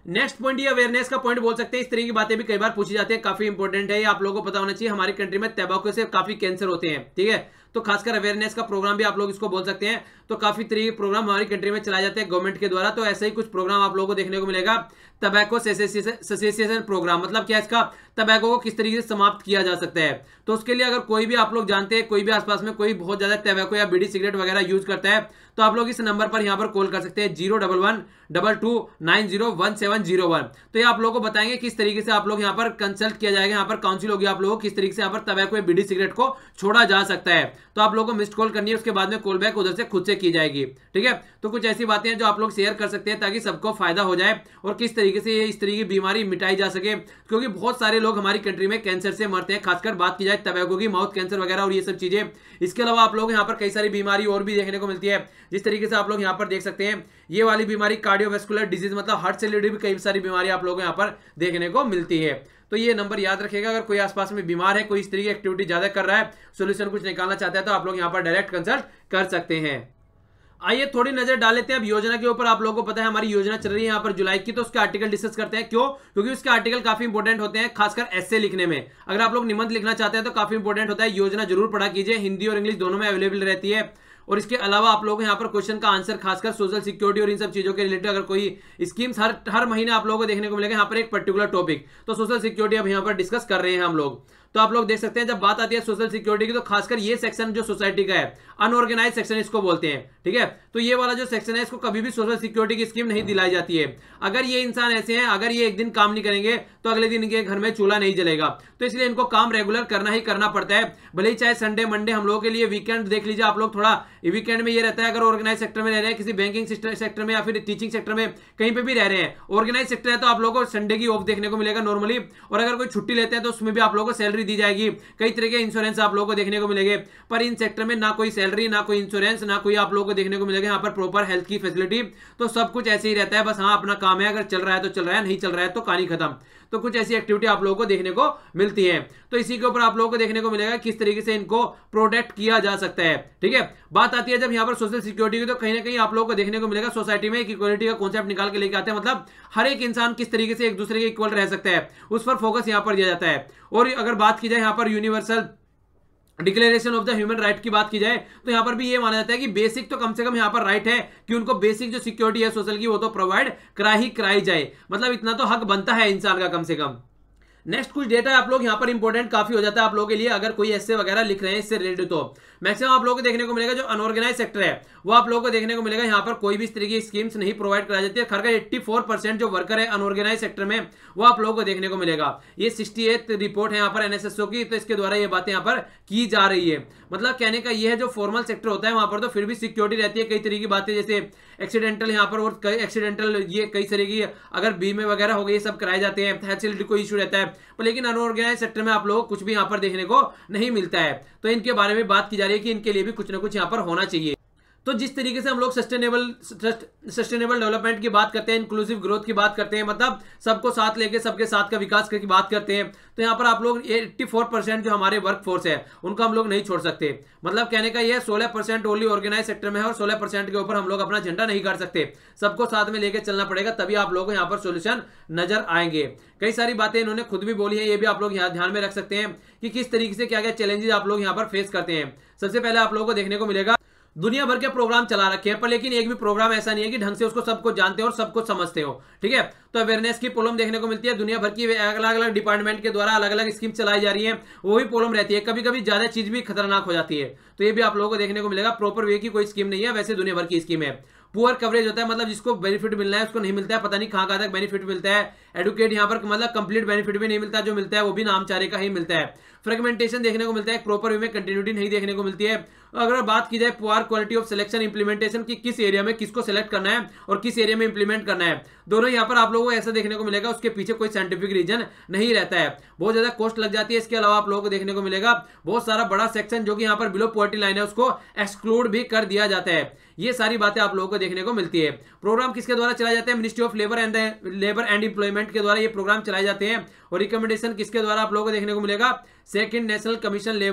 नेक्स्ट पॉइंट ये अवेयरनेस का पॉइंट बोल सकते हैं। इस तरह की बातें भी कई बार पूछी जाती है, काफी इंपॉर्टेंट है, ये आप लोगों को पता होना चाहिए। हमारी कंट्री में तंबाकू से काफी कैंसर होते हैं, ठीक है, तो खासकर अवेयरनेस का प्रोग्राम भी आप लोग इसको बोल सकते हैं। तो काफी तरीके के प्रोग्राम हमारी कंट्री में चलाए जाते हैं गवर्नमेंट के द्वारा। तो ऐसे ही कुछ प्रोग्राम आप लोगों को देखने को मिलेगा। टबैको सेसेशन प्रोग्राम, मतलब क्या, इसका टबैको को किस तरीके से समाप्त किया जा सकता है। तो उसके लिए अगर कोई भी आप लोग जानते हैं, कोई भी आसपास में कोई बहुत ज्यादा टबैको या बीड़ी सिगरेट वगैरह यूज करता है, तो आप लोग इस नंबर पर यहाँ पर कॉल कर सकते हैं, zero double one double two nine zero one seven zero one. तो ये आप लोगों को बताएंगे किस तरीके से आप लोग यहाँ पर कंसल्ट किया जाएगा, यहाँ पर काउंसिल होगी आप लोगों को किस तरीके से यहाँ पर टबैको या बीड़ी सिगरेट को छोड़ा जा सकता है। तो आप लोगों को मिस्ड कॉल करनी है, उसके बाद में कॉल बैक उधर से खुद से की जाएगी, ठीक है। तो कुछ ऐसी बातें हैं जो आप लोग शेयर कर सकते हैं ताकि सबको फायदा हो जाए और किस तरीके से ये इस तरीके की बीमारी मिटाई जा सके, क्योंकि बहुत सारे लोग हमारी कंट्री में कैंसर से मरते हैं, खासकर बात की जाए टबैको की, माउथ कैंसर वगैरह और ये सब चीजें। इसके अलावा आप लोग यहाँ पर कई सारी बीमारी और भी देखने को मिलती है, जिस तरीके से आप लोग यहाँ पर देख सकते हैं ये वाली बीमारी कार्डियोवैस्कुलर डिजीज, मतलब हार्ट से रिलेटेड भी कई सारी बीमारी आप लोगों को यहाँ पर देखने को मिलती है। तो ये नंबर याद रखिएगा, अगर कोई आसपास में बीमार है, कोई इस तरीके की एक्टिविटी ज्यादा कर रहा है, सोल्यूशन कुछ निकालना चाहता है, तो आप लोग यहाँ पर डायरेक्ट कंसल्ट कर सकते हैं। आइए थोड़ी नजर डाल लेते हैं अब योजना के ऊपर। आप लोगों को पता है हमारी योजना चल रही है यहाँ पर जुलाई की, तो उसके आर्टिकल डिस्कस करते हैं। क्यों? क्योंकि उसके आर्टिकल काफी इंपॉर्टेंट होते हैं, खासकर एस्से लिखने में। अगर आप लोग निबंध लिखना चाहते हैं तो काफी इंपॉर्टेंट होता है। योजना जरूर पढ़ा कीजिए, हिंदी और इंग्लिश दोनों में अवेलेबल रहती है। और इसके अलावा आप लोग यहाँ पर क्वेश्चन का आंसर, खासकर सोशल सिक्योरिटी और इन सब चीजों के रिलेटेड अगर कोई स्कीम्स हर हर महीने आप लोगों को देखने को मिलेगा यहाँ पर एक पर्टिकुलर टॉपिक। तो सोशल सिक्योरिटी अब यहाँ पर डिस्कस कर रहे हैं हम लोग। तो आप लोग देख सकते हैं जब बात आती है सोशल सिक्योरिटी की, तो खासकर ये सेक्शन जो सोसाइटी का है, अनऑर्गेनाइज सेक्शन इसको बोलते हैं, ठीक है। तो ये वाला जो सेक्शन है, इसको कभी भी सोशल सिक्योरिटी की स्कीम नहीं दिलाई जाती है। अगर ये इंसान ऐसे हैं, अगर ये एक दिन काम नहीं करेंगे तो अगले दिन इनके घर में चूल्हा नहीं जलेगा। तो इसलिए इनको काम रेगुलर करना ही करना पड़ता है, भले ही चाहे संडे मंडे हम लोगों के लिए वीकेंड देख लीजिए आप लोग। थोड़ा वीकेंड में ये रहता है, अगर ऑर्गेनाइज सेक्टर में रह रहे हैं, किसी बैंकिंग सेक्टर में या फिर टीचिंग सेक्टर में कहीं पे भी रह रहे हैं, ऑर्गेनाइज सेक्टर है, तो आप लोगों को संडे की ऑफ देखने को मिलेगा नॉर्मली। और अगर कोई छुट्टी लेते हैं तो उसमें भी आप लोगों को सैलरी दी जाएगी, कई तरह के इंश्योरेंस आप लोगों को देखने को मिलेंगे। पर इन सेक्टर में ना कोई सैलरी, ना कोई इंश्योरेंस, ना कोई आप लोगों को देखने को मिलेगा यहाँ पर प्रॉपर हेल्थ की फैसिलिटी। तो सब कुछ ऐसे ही रहता है, बस हाँ अपना काम है, अगर चल रहा है तो चल रहा है, नहीं चल रहा है तो कहानी खत्म। तो कुछ ऐसी एक्टिविटी आप लोगों को देखने को मिलती है। तो इसी के ऊपर आप लोगों को देखने को मिलेगा किस तरीके से इनको प्रोटेक्ट किया जा सकता है, ठीक है। बात आती है जब यहाँ पर सोशल सिक्योरिटी की, तो कहीं ना कहीं आप लोगों को देखने को मिलेगा सोसाइटी में एक इक्वालिटी का कॉन्सेप्ट निकाल के लेके आते हैं, मतलब हर एक इंसान किस तरीके से एक दूसरे के इक्वल रह सकता है, उस पर फोकस यहाँ पर दिया जाता है। और अगर बात की जाए यहाँ पर universal declaration of the human right की बात की जाए, तो यहां पर भी ये माना जाता है कि बेसिक तो कम से कम यहां पर राइट है कि उनको बेसिक जो सिक्योरिटी है सोशल की, वो तो प्रोवाइड करा ही कराई जाए। मतलब इतना तो हक बनता है इंसान का कम से कम। नेक्स्ट कुछ डेटा आप लोग यहाँ पर इंपॉर्टेंट काफी हो जाता है आप लोगों के लिए, अगर कोई ऐसे वगैरह लिख रहे हैं इससे रिलेटेड। तो मैक्सिमम आप लोगों को देखने को मिलेगा जो अनऑर्गेनाइज सेक्टर है, वो आप लोगों को देखने को मिलेगा यहाँ पर कोई भी इस तरह की स्कीम्स नहीं प्रोवाइड कराई जाती है। खरका चौरासी परसेंट जो वर्कर है अनऑर्गेनाइज सेक्टर में, वो आप लोगों को देखने को मिलेगा। ये अड़सठ रिपोर्ट है यहाँ पर एनएसएसओ की, तो इसके द्वारा ये बातें यहाँ पर की जा रही है। मतलब कहने का ये है जो फॉर्मल सेक्टर होता है वहां पर तो फिर भी सिक्योरिटी रहती है, कई तरह की बातें जैसे एक्सीडेंटल यहाँ पर और कई एक्सीडेंटल ये कई तरह की अगर बीमे वगैरह हो गए, ये सब कराए जाते हैं, हेल्थ से रिलेटेड कोई इशू रहता है। पर लेकिन अनऑर्गेनाइज सेक्टर में आप लोगों को कुछ भी यहाँ पर देखने को नहीं मिलता है। तो इनके बारे में बात की जा रही है कि इनके लिए भी कुछ ना कुछ यहाँ पर होना चाहिए। तो जिस तरीके से हम लोग सस्टेनेबल सस्टेनेबल डेवलपमेंट की बात करते हैं, इंक्लूसिव ग्रोथ की बात करते हैं, मतलब सबको साथ लेके सबके साथ का विकास की बात करते हैं, तो यहाँ पर आप लोग चौरासी परसेंट जो हमारे वर्क फोर्स है उनको हम लोग नहीं छोड़ सकते। मतलब कहने का यह सोलह परसेंट ओनली ऑर्गेनाइज सेक्टर में है और सोलह परसेंट के ऊपर हम लोग अपना झंडा नहीं कर सकते। सबको साथ में लेके चलना पड़ेगा, तभी आप लोगों को यहाँ पर सोल्यूशन नजर आएंगे। कई सारी बातें इन्होंने खुद भी बोली है, ये भी आप लोग यहाँ ध्यान में रख सकते हैं कि किस तरीके से क्या क्या चैलेंजेस आप लोग यहाँ पर फेस करते हैं। सबसे पहले आप लोगों को देखने को मिलेगा दुनिया भर के प्रोग्राम चला रखे हैं, पर लेकिन एक भी प्रोग्राम ऐसा नहीं है कि ढंग से उसको सबको जानते हो और सबको समझते हो, ठीक है। तो अवेयरनेस की प्रॉब्लम देखने को मिलती है, दुनिया भर की अलग अलग डिपार्टमेंट के द्वारा अलग अलग स्कीम चलाई जा रही है, वो भी प्रॉब्लम रहती है। कभी कभी ज्यादा चीज भी खतरनाक हो जाती है, तो ये भी आप लोगों को देखने को मिलेगा। प्रॉपर वे की कोई स्कीम नहीं है, वैसे दुनिया भर की स्कीम है। पुअर कवरेज होता है, मतलब जिसको बेनिफिट मिलना है उसको नहीं मिलता है, पता नहीं कहां कहां तक बेनिफिट मिलता है। एडुकेट यहाँ पर मतलब कंप्लीट बेनिफिट भी नहीं मिलता, जो मिलता है वो भी नाम चारे का ही मिलता है। फ्रेगमेंटेशन देखने को मिलता है, प्रॉपर वे में कंटिन्यूटी नहीं देखने को मिलती है। अगर बात की जाए poor quality of selection implementation की, किस एरिया में किसको सिलेक्ट करना है और किस एरिया में इंप्लीमेंट करना है, दोनों यहाँ पर आप लोगों को ऐसा देखने को मिलेगा, उसके पीछे कोई साइंटिफिक रीजन नहीं रहता है, बहुत ज्यादा कॉस्ट लग जाती है। इसके अलावा आप लोगों को देखने को मिलेगा बहुत सारा बड़ा सेक्शन जो कि यहाँ पर बिलो पॉवर्टी लाइन है उसको एक्सक्लूड भी कर दिया जाता है। ये सारी बातें आप लोगों को देखने को मिलती है। प्रोग्राम किसके द्वारा चलाए जाते हैं? Ministry of labour and labour and employment के द्वारा ये प्रोग्राम चलाए जाते हैं। और रिकमेंडेशन किसके द्वारा आप लोगों को देखने को मिलेगा? Second national commission labour.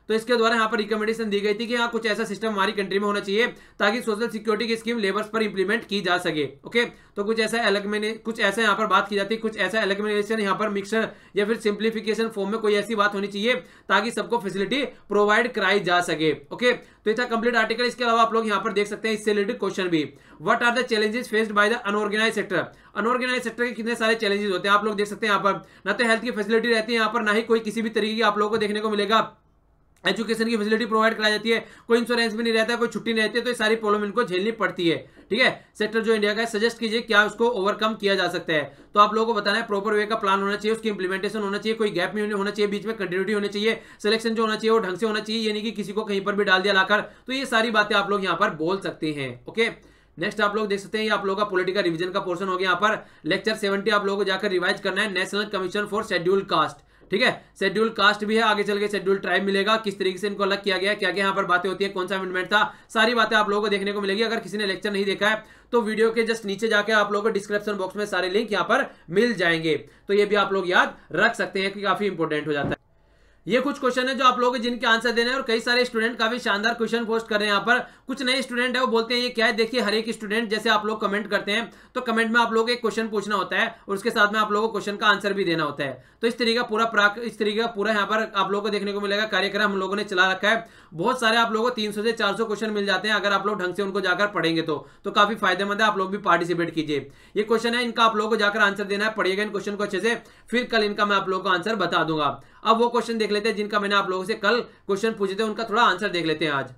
तो इसके द्वारा यहाँ पर रिकमेंडेशन दी गई थी कि हाँ कुछ ऐसा सिस्टम हमारी कंट्री में होना चाहिए ताकि सोशल सिक्योरिटी की स्कीम लेबर्स पर इंप्लीमेंट की जा सके। ओके, तो कुछ ऐसा अलग में कुछ ऐसा यहाँ पर बात की जाती है, कुछ ऐसा एलिमिनेशन यहाँ पर मिक्सर या फिर सिंप्लीफिकेशन फॉर्म में कोई ऐसी बात होनी चाहिए ताकि सबको फैसिलिटी प्रोवाइड कराई जा सके। ओके, तो ये था कंप्लीट आर्टिकल। इसके अलावा आप लोग यहाँ पर देख सकते हैं इससे रिलेटेड क्वेश्चन भी, what are the challenges faced by the unorganised sector. Unorganised sector के कितने सारे चैलेंजेस होते हैं आप लोग देख सकते हैं यहाँ पर, ना तो हेल्थ की फैसिलिटी रहती है यहाँ पर, ना ही कोई किसी भी तरीके की आप लोगों को देखने को मिलेगा एजुकेशन की फैसिलिटी प्रोवाइड कराई जाती है, कोई इंश्योरेंस भी नहीं रहता है, कोई छुट्टी नहीं रहती है, तो ये सारी प्रॉब्लम इनको झेलनी पड़ती है। ठीक है, सेक्टर जो इंडिया का है, सजेस्ट कीजिए क्या उसको ओवरकम किया जा सकता है। तो आप लोगों को बताना है प्रॉपर वे का प्लान होना चाहिए, उसकी इंप्लीमेंटेशन होना चाहिए, कोई गैप नहीं होना चाहिए, बीच में कंटिन्यूटी होनी चाहिए, सिलेक्शन जो होना चाहिए वो ढंग से होना चाहिए, यानी कि किसी को कहीं पर भी डाल दिया लाकर। तो ये सारी बातें आप लोग यहाँ पर बोल सकते हैं। ओके, नेक्स्ट आप लोग देख सकते हैं ये आप लोगों का पॉलिटिकल रिवीजन का पोर्शन हो गया। यहाँ पर लेक्चर सेवेंटी आप लोगों को जाकर रिवाइज करना है, national commission for scheduled caste. ठीक है, शेड्यूल कास्ट भी है, आगे चल के शेड्यूल ट्राइब मिलेगा, किस तरीके से इनको अलग किया गया, क्या क्या यहाँ पर बातें होती है, कौन सा अमेंडमेंट था, सारी बातें आप लोगों को देखने को मिलेगी। अगर किसी ने लेक्चर नहीं देखा है तो वीडियो के जस्ट नीचे जाके आप लोगों को डिस्क्रिप्शन बॉक्स में सारे लिंक यहाँ पर मिल जाएंगे, तो ये भी आप लोग याद रख सकते हैं कि काफी इंपॉर्टेंट हो जाता है। ये कुछ क्वेश्चन है जो आप लोगों को जिनके आंसर देने हैं, और कई सारे स्टूडेंट काफी शानदार क्वेश्चन पोस्ट कर रहे हैं यहाँ पर। कुछ नए स्टूडेंट है वो बोलते हैं ये क्या है, देखिए हर एक स्टूडेंट जैसे आप लोग कमेंट करते हैं तो कमेंट में आप लोग एक क्वेश्चन पूछना होता है और उसके साथ में आप लोगों को क्वेश्चन का आंसर भी देना होता है। तो इस तरीके का पूरा प्राक इस तरीके का पूरा यहाँ पर आप लोगों को देखने को मिलेगा कार्यक्रम हम लोगों ने चला रखा है। बहुत सारे आप लोगों को तीन सौ से चार सौ क्वेश्चन मिल जाते हैं अगर आप लोग ढंग से उनको जाकर पढ़ेंगे तो तो काफी फायदेमंद है, आप लोग भी पार्टिसिपेट कीजिए। ये क्वेश्चन है, इनका आप लोगों को जाकर आंसर देना है, पढ़िएगा इन क्वेश्चन को अच्छे से, फिर कल इनका मैं आप लोगों को आंसर बता दूंगा। अब वो क्वेश्चन देख लेते हैं जिनका मैंने आप लोगों से कल क्वेश्चन पूछे थे, उनका थोड़ा आंसर देख लेते हैं आज।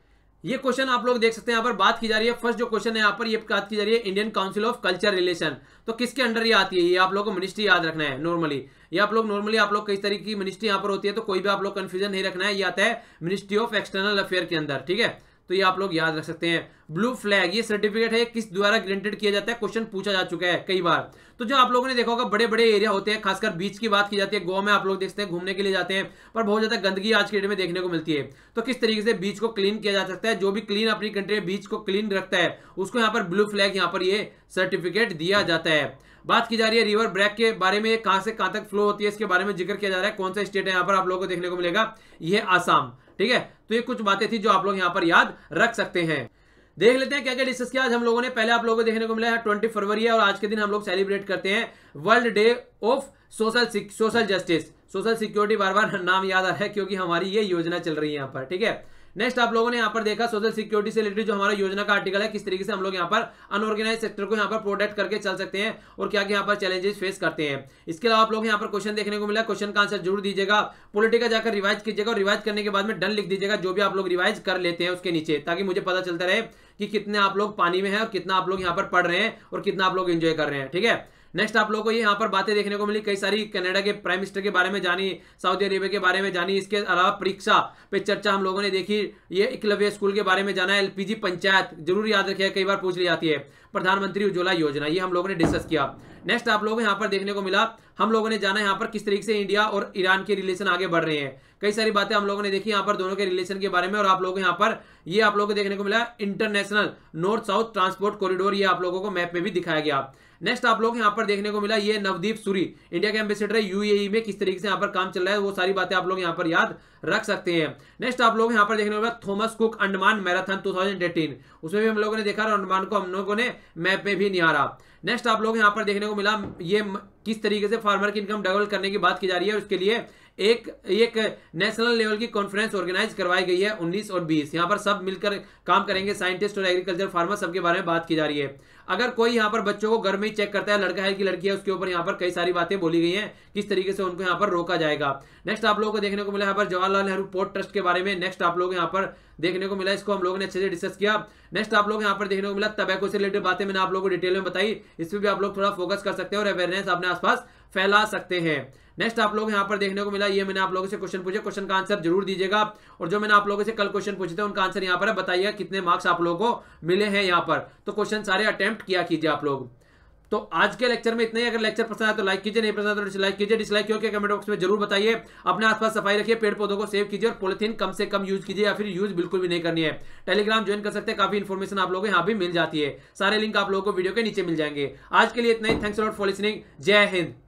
ये क्वेश्चन आप लोग देख सकते हैं यहाँ पर बात की जा रही है, फर्स्ट जो क्वेश्चन है यहाँ पर ये बात की जा रही है Indian council of culture relation. तो किसके अंडर ये आती है, ये आप लोगों को मिनिस्ट्री याद रखना है। नॉर्मली ये आप लोग नॉर्मली आप लोग कई तरीके की मिनिस्ट्री यहाँ पर होती है, तो कोई भी आप लोग कंफ्यूजन नहीं रखना है, ये आता है मिनिस्ट्री ऑफ एक्सटर्नल अफेयर के अंदर। ठीक है, तो ये आप लोग याद रख सकते हैं। ब्लू फ्लैग ये सर्टिफिकेट है, किस द्वारा ग्रांटेड किया जाता है, क्वेश्चन पूछा जा चुका है कई बार। तो जो आप लोगों ने देखा होगा बड़े बड़े एरिया होते हैं, खासकर बीच की बात की जाती है, गोवा में आप लोग देखते हैं घूमने के लिए जाते हैं, पर बहुत ज्यादा गंदगी आज के डेट में देखने को मिलती है। तो किस तरीके से बीच को क्लीन किया जा सकता है, जो भी क्लीन अपनी कंट्री में बीच को क्लीन रखता है उसको यहाँ पर ब्लू फ्लैग यहाँ पर ये सर्टिफिकेट दिया जाता है। बात की जा रही है रिवर ब्रैक के बारे में, कहां से कहां तक फ्लो होती है इसके बारे में जिक्र किया जा रहा है, कौन सा स्टेट है यहाँ पर आप लोगों को देखने को मिलेगा, ये आसाम। ठीक है, तो ये कुछ बातें थी जो आप लोग यहाँ पर याद रख सकते हैं। देख लेते हैं क्या क्या डिस्कस किया आज हम लोगों ने। पहले आप लोगों को देखने को मिला है ट्वेंटी फरवरी है और आज के दिन हम लोग सेलिब्रेट करते हैं world day of social social justice. Social security बार बार नाम याद आ रहा है क्योंकि हमारी ये योजना चल रही है यहाँ पर। ठीक है, नेक्स्ट आप लोगों ने यहाँ पर देखा सोशल सिक्योरिटी से रिलेटेड जो हमारा योजना का आर्टिकल है, किस तरीके से हम लोग यहाँ पर अनऑर्गेनाइज सेक्टर को यहाँ पर प्रोटेक्ट करके चल सकते हैं और क्या क्या यहाँ पर चैलेंजेस फेस करते हैं। इसके अलावा आप लोग यहाँ पर क्वेश्चन देखने को मिला, क्वेश्चन का आंसर जरूर दीजिएगा, पॉलिटिका जाकर रिवाइज कीजिएगा और रिवाइज करने के बाद में डन लिख दीजिएगा जो भी आप लोग रिवाइज कर लेते हैं उसके नीचे, ताकि मुझे पता चलता रहे कि कितने आप लोग पानी में है और कितना आप लोग यहाँ पर पढ़ रहे हैं और कितना आप लोग एंजॉय कर रहे हैं। ठीक है, नेक्स्ट आप लोगों को ये यहाँ पर बातें देखने को मिली, कई सारी कनाडा के प्राइम मिनिस्टर के बारे में जानी, सऊदी अरेबिया के बारे में जानी, इसके अलावा परीक्षा पे चर्चा हम लोगों ने देखी, ये एकलव्य स्कूल के बारे में जाना है, एलपीजी पंचायत जरूर याद रखिए, कई बार पूछ ली जाती है, प्रधानमंत्री उज्ज्वला योजना ये हम लोगों ने डिस्कस किया। नेक्स्ट आप लोगों को यहाँ पर देखने को मिला, हम लोगों ने जाना यहाँ पर किस तरीके से इंडिया और ईरान के रिलेशन आगे बढ़ रहे हैं, कई सारी बातें हम लोगों ने देखी यहाँ पर दोनों के रिलेशन के बारे में। और आप लोगों को यहाँ पर ये आप लोगों को देखने को मिला international north south transport corridor, ये आप लोगों को मैप में भी दिखाया गया। नेक्स्ट आप लोग यहाँ पर देखने को मिला ये नवदीप सूरी इंडिया के एम्बेसडर है यूएई में, किस तरीके से यहाँ पर काम चल रहा है, वो सारी बातें आप लोग यहाँ पर याद रख सकते हैं। नेक्स्ट आप लोग यहाँ पर देखने को मिला Thomas Cook Andaman marathon two thousand eighteen, उसमें भी हम लोगों ने देखा और अंडमान को हम लोगों ने मैप में भी निहारा। नेक्स्ट आप लोग यहाँ पर देखने को मिला ये किस तरीके से फार्मर की इनकम डबल करने की बात की जा रही है, उसके लिए एक एक नेशनल लेवल की कॉन्फ्रेंस ऑर्गेनाइज करवाई गई है उन्नीस और बीस, यहाँ पर सब मिलकर काम करेंगे, साइंटिस्ट और एग्रीकल्चर फार्मर सबके बारे में बात की जा रही है। अगर कोई यहाँ पर बच्चों को घर में ही चेक करता है, लड़का है कि लड़की है, उसके ऊपर यहाँ पर कई सारी बातें बोली गई हैं, किस तरीके से उनको यहाँ पर रोका जाएगा। नेक्स्ट आप लोगों को देखने को मिला यहाँ पर जवाहरलाल नेहरू पोर्ट ट्रस्ट के बारे में, नेक्स्ट आप लोग यहाँ पर देखने को मिला, इसको हम लोगों ने अच्छे से डिस्कस किया। नेक्स्ट आप लोग यहाँ पर देखने को मिला टबैको से रिलेटेड बातें मैंने आप लोगों को डिटेल में बताई, इस पर भी आप लोग थोड़ा फोकस कर सकते हैं और अवेयरनेस अपने आसपास फैला सकते हैं। नेक्स्ट आप लोग यहाँ पर देखने को मिला, ये मैंने आप लोगों से क्वेश्चन पूछे, क्वेश्चन का आंसर जरूर दीजिएगा, और जो मैंने आप लोगों से कल क्वेश्चन पूछे थे उनका आंसर यहाँ पर है, बताइएगा कितने मार्क्स आप लोगों को मिले हैं यहाँ पर। तो क्वेश्चन सारे अटेम्प्ट किया कीजिए आप लोग। तो आज के लेक्चर में इतना ही, अगर लेक्चर पसंद आया तो लाइक कीजिए, नहीं पसंद आया तो डिसलाइक कीजिए, डिसलाइक क्यों कमेंट बॉक्स में जरूर बताइए। अपने आसपास सफाई रखिए, पेड़ पौधों को सेव कीजिए और पॉलिथीन कम से कम यूज कीजिए या फिर यूज बिल्कुल भी नहीं करनी है। टेलीग्राम ज्वाइन कर सकते हैं, काफी इन्फॉर्मेशन आप लोगों को यहाँ भी मिल जाती है, सारे लिंक आप लोगों को वीडियो के नीचे मिल जाएंगे। आज के लिए इतना ही, thanks a lot for listening, Jai Hind.